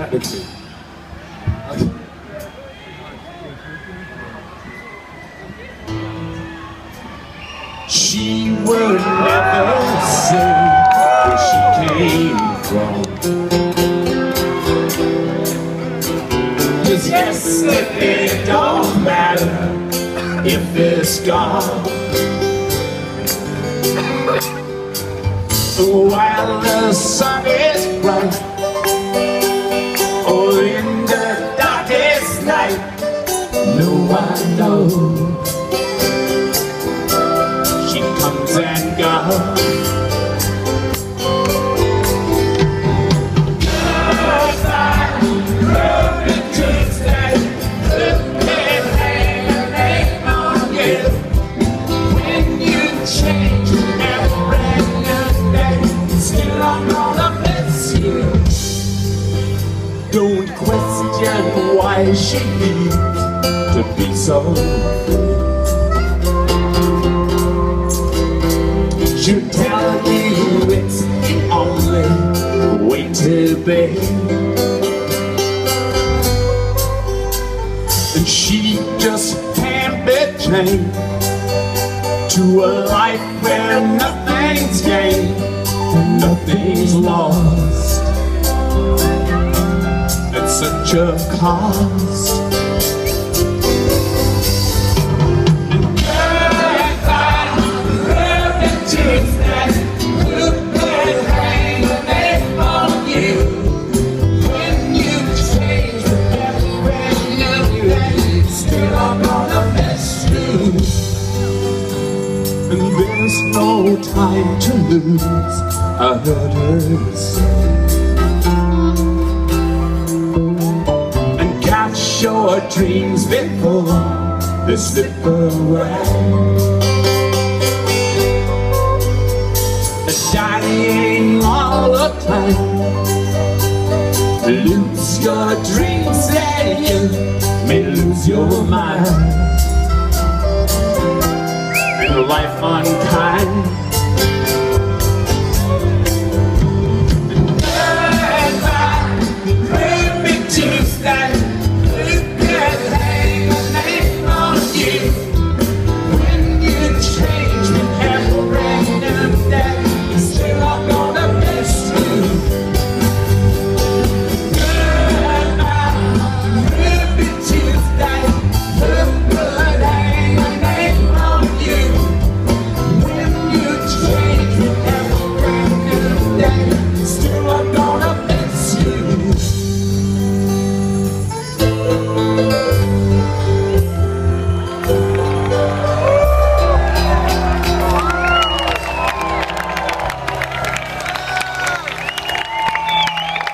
big thing. She would never say where she came from. Just yesterday don't matter if it's gone. While the sun is bright, or in the darkest night, no one knows. She comes and goes. Don't question why she needs to be so. She'll tell you it's the only way to be. And she just can't be chained to a life where nothing's gained and nothing's lost. Such a cost. And girl, find relatives that could hang the name on you. When you change everything, still I'm gonna miss you. And there's no time to lose, I heard her say. Your dreams before they slip away. Shining all the time. Lose your dreams and you may lose your mind. And life unkind